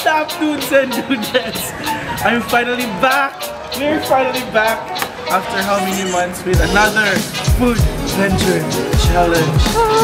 What up, dudes and dudettes? I'm finally back. We're finally back after how many months with another Foodventure challenge.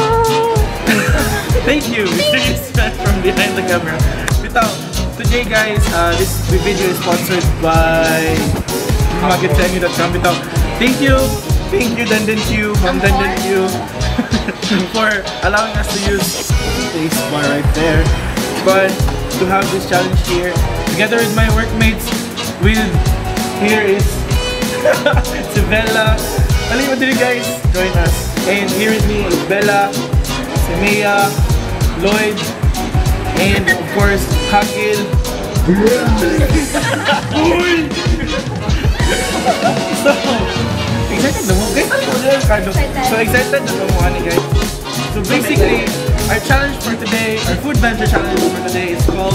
Thank you, Mr. Yusman from behind the camera. Today guys, this video is sponsored by marketing.com. Thank you, Mom Dandan, for allowing us to use this bar right there. But to have this challenge here, together with my workmates, here is si Bella. What do you guys join us? And here with me is Bella, si Mia, Lloyd, and of course Hakil. Excited na mo guys? So excited na mo guys. So basically, our challenge for today, our Foodventure challenge for today is called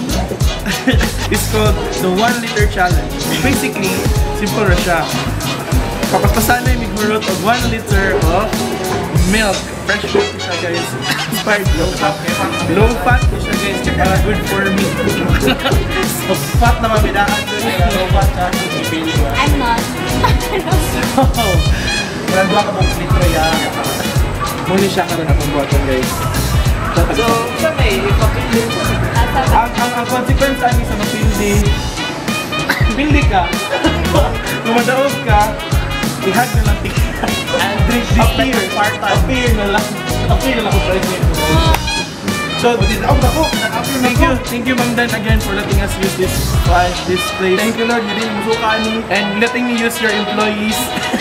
the 1 liter challenge. Basically, simple na siya. Papasanay migurot of 1 liter of milk. Fresh milk siya guys. Inspired low fat siya guys. Kaya good for me. So fat na mabidaan doon. Low fat siya. I'm not. So, malagwa ka mong litro yan. Muli siya ka rin akong buwatan guys. So, sa may ipapili ko. Ang consequence ay sa mapili. Pili ka. Kung madaog ka, ihag na lang tika. And drink this beer. Appear na lang. Appear na lang ko price nito. So, thank you Ma'am Dan again for letting us use this place. Thank you Lord, hindi musukaan mo. And letting me use your employees.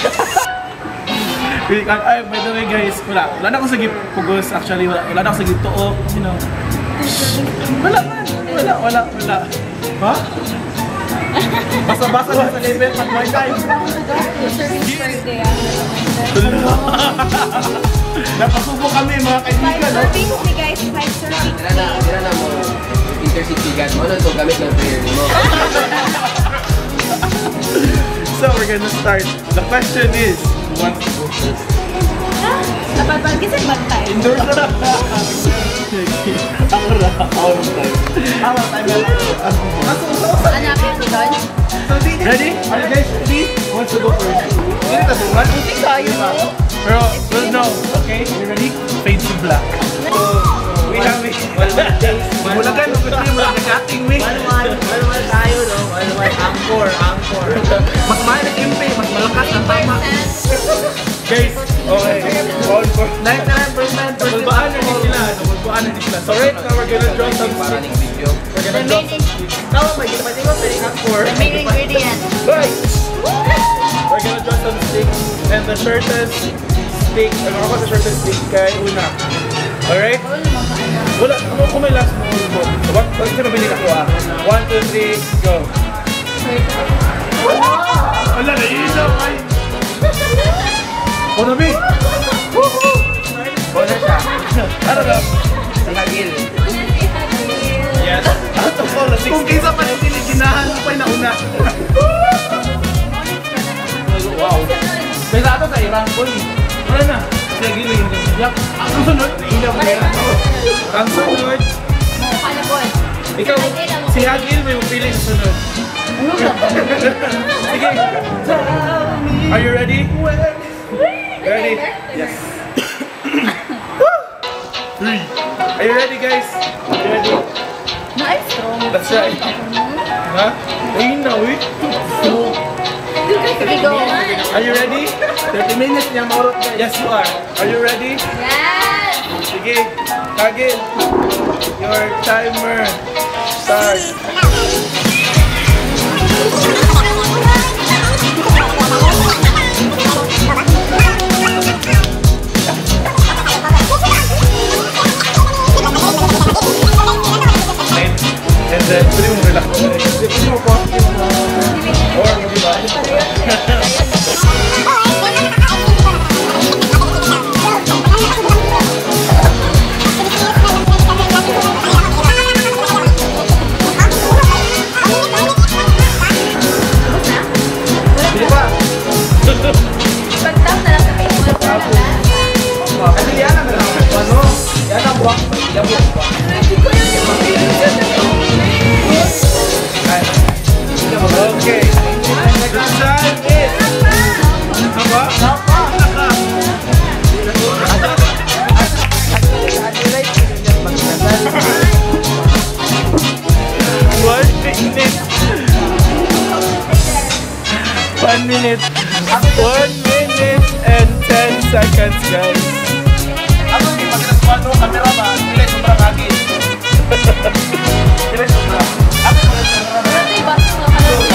Ay, by the way guys, wala na akong sige pugos actually, wala na akong sige tuok, you know. Wala. Ha? Basa-basa lang sa level pag my time. Napasubo kami mga kaibigan, no? 5 servings guys, 5 servings. Dira na mo, intercitigan mo, ano ito gamit ng prayer mo. So we're gonna start. The question is, who wants to go first? Dapat kasi bad time. Indoor na. Ako na. Our time. Hanapin ko doon. Ready? Are you guys ready? Who wants to go first? Hindi na buwan. Hindi tayo mo. Pero, we'll know. Okay? You ready? Fade to black. So, we have it. Mulagan, nag-acting me. Manual tayo, no? Manual, angkor. Mas mahal na kimpe, mas malakas ang tama. Guys, okay. All for 99%. Bulbaan na din sila. So right now, we're gonna draw some sticks. We're gonna draw some sticks. Tama ba? Pwede mo pwede angkor. The main ingredient. Guys! We're gonna draw some sticks. And the shortest stick, ako sa shortest stick kay una. Alright? Wala, kung may last mo, wag siya mabili ako 1, 2, 3, go! Wala, naiisaw ay! O nabi! Bona siya. Ano na? Si Hagil. Yes. Kung kisa pa yung piliginahan mo pa yung nauna. Wow. May sato sa Iran ko eh. Wala na. Si Hagil yung yak. Ang sunod. Ang sunod. Ikaw, si Hagil may mapili sa sunod. Sige. Are you ready? Ready? Yes. 3. Are you ready guys? Are you ready? Nice. That's right. Huh? Ayun na, wait. Sige, go. Are you ready? 30 minutes niya maurot guys. Yes, you are. Are you ready? Yes. Sige. Hagil. Your timer starts. And then, pwede mong relax. Pwede mo po. Or, diba? minute. 1 minute and 10 seconds, guys. Ako yung pag-respondo, camera ba? Sila yung sobrang agit. Sila yung sobrang. Ako yung sobrang. Pero yung baso nga ka lang.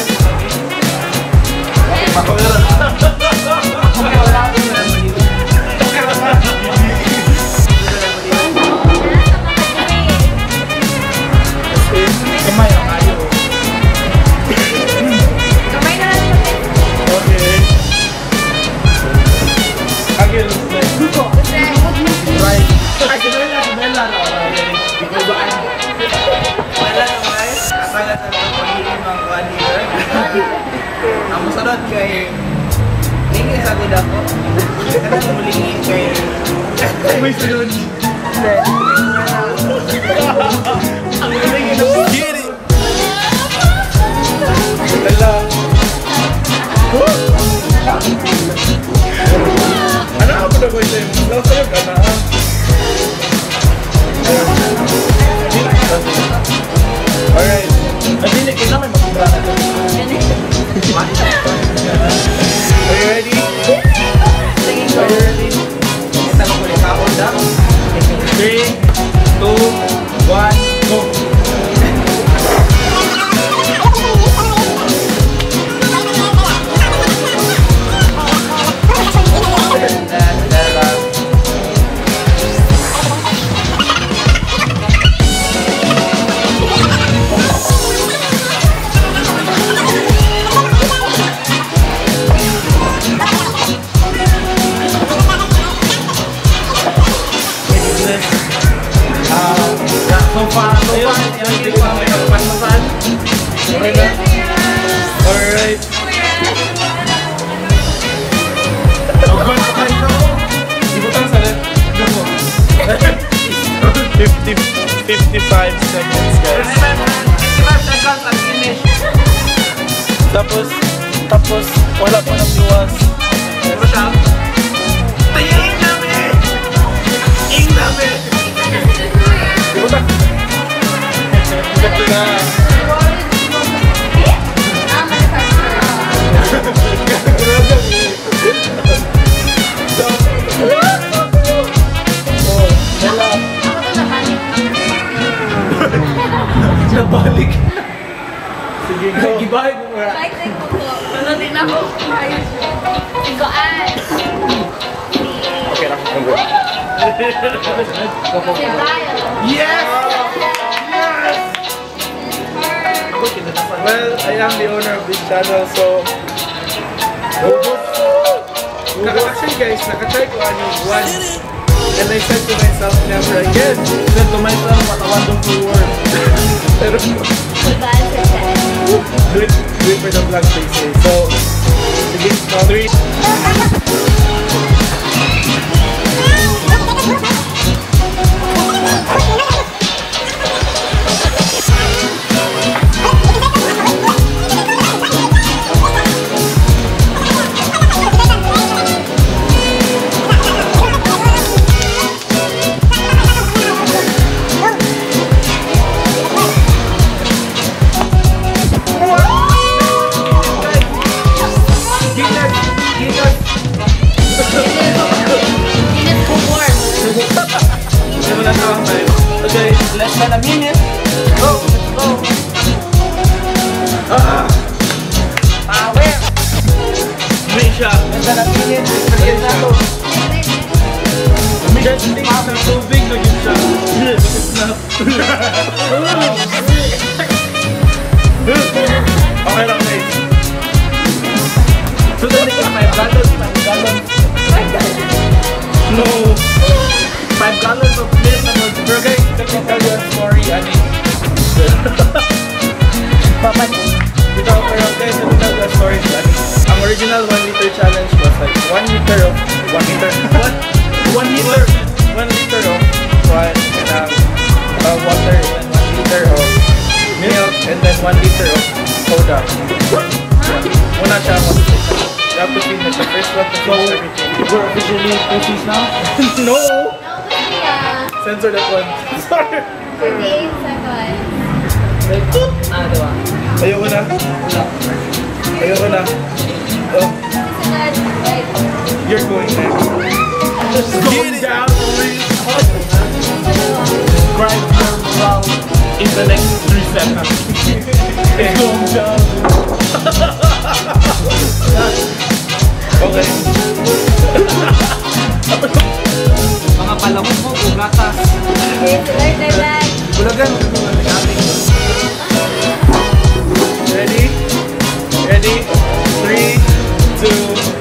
Kamay ang ayaw. Kamay na lang sa Okay. Agil. Right. Ay, Bella. Wala naman. Akala sa mga pagiging mga kuhan dito. Ang masunod kay lingi sa atin ako. Kaya mulingi kay May sunod. ang mulingi na Get it! Wala. Ano ako na ko ito yung law sa'yo ka na? Alright. Hindi, kita may magkubra na ito. Are you ready? Are you ready? Kita mo ko rin kapon na. 3, 2, 1, go! Alright. 55 seconds, guys. 55 seconds at finish. Tapos, wala pa nang luwas. Pero siya, ing namin! Ing namin! Ito na. Nabalik. Sige, go. Gibahay mo mura. Ano din ako? Tigoan. Okay na, I'm good. Si Brian. Yes! Well, I am the owner of this channel, so actually guys, nakatry ko ano once and I said to myself, never again. Said to myself, what a wonderful world. Pero Tigoan sa chat. do it for the vlog they say. So, sige, 3. Okay, less than a minute. Go, let's go. Power. May siya. Less than a minute. Forget na to. Just think na tubig na yun siya. Snap. Okay lang guys. So then it's 5 gallons, 5 gallons. No. 5 gallons of milk na mo. Pero guys, let me tell you a story, ani. Papan. Pero guys, let me tell you a story, ani. Ang original 1 liter challenge was like 1 liter of 1 liter. What? 1 liter. 1 liter of water and then 1 liter of milk and then 1 liter of soda. Yeah. Una siya, you have to finish the first one to finish everything. We're officially pussies now. No! Yeah. Censor that one. Sorry. 38 seconds. Like, diba? Ayoko na. Wala. Ayoko na. Going down. Grind your brow in the next 3 seconds. It's going down. Okay. Mga palamon mo, gatas. Bulagan. Ready? Ready? 3, 2.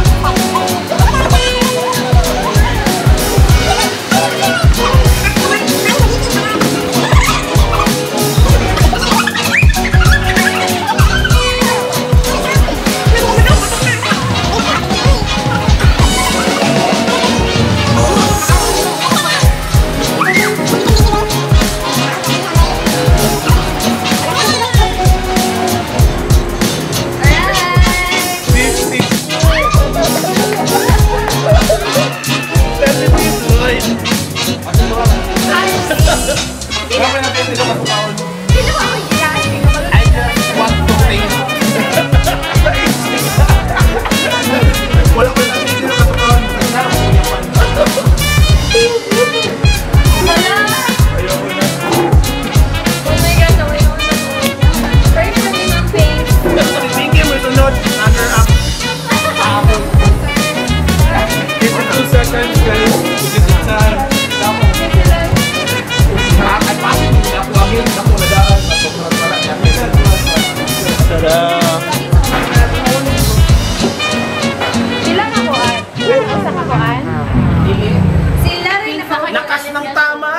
Lakas ng tama!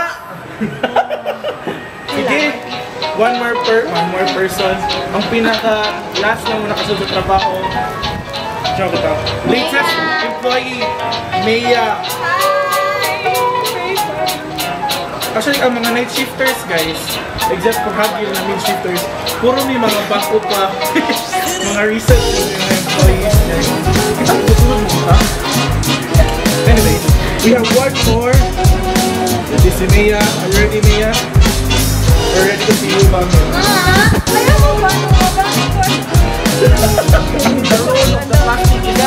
Sige, one more person. Ang pinaka last na mo nakasunod sa trabaho. Siya ko tao. Latest employee, Maya. Actually, ang mga night shifters guys, except for Hagil na mid shifters, puro may mga bago pa. Mga recent mga employees guys. Anyways, we have one more. This is Mia. Are you ready, Mia? We're ready to see you, ma'am. Ayaw mo ba? The role of the plastic is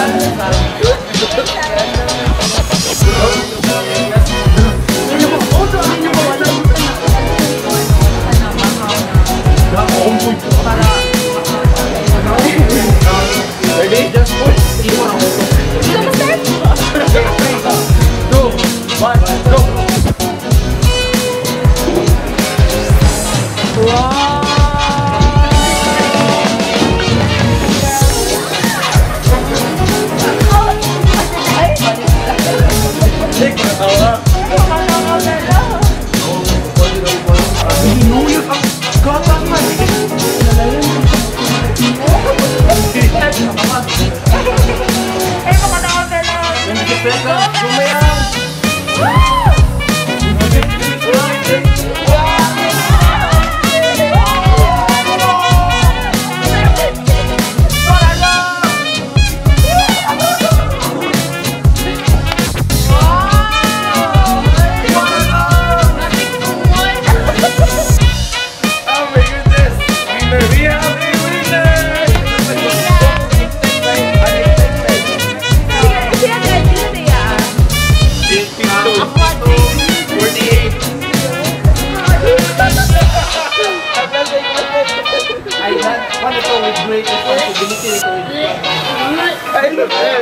ready? Just put it on. Okay, 3, 2, 1, go! Wow! Great responsibility ito. I love it.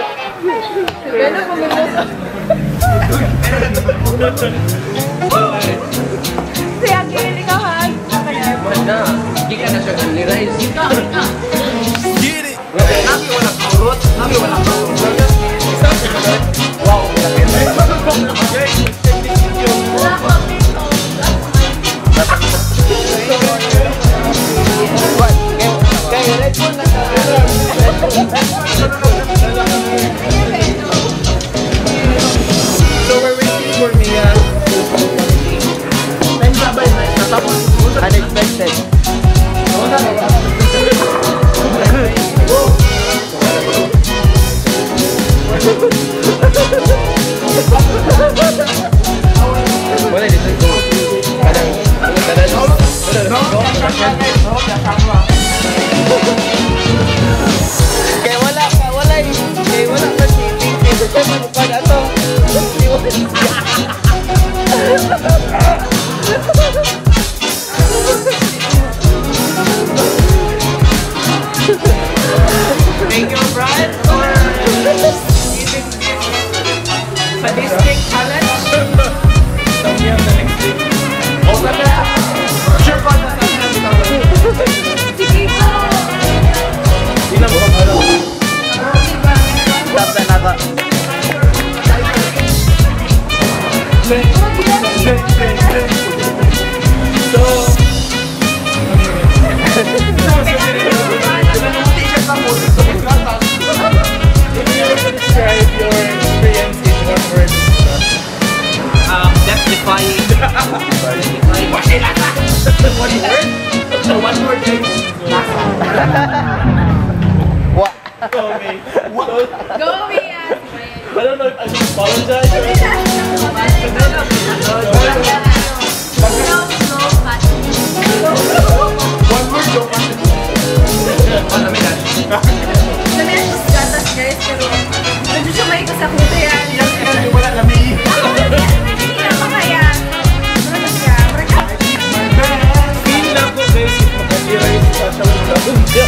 Siya, kilig ka, Han. Wala. Hindi ka na siya ganlirais. Get it! Nabi walang kurot. Nabi walang kurot. Wow. So we're waiting for Mia. Unexpected. Okay. Go, Mia! I don't know if I should apologize. One word, joke. Lamihan ko sa gatas, guys, pero nagsusumay ko sa kuto yan. Wala lami. Hindi pa kaya. Marag siya. Feel lang ko guys, makatira yung sasawin na bunja.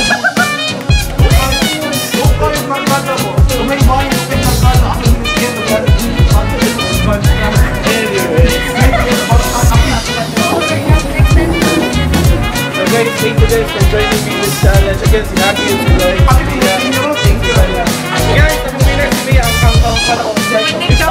So guys, thank you guys for joining me in this challenge. Again, si Naki is going. Thank you. Guys, ang winner si Mia ang panahon.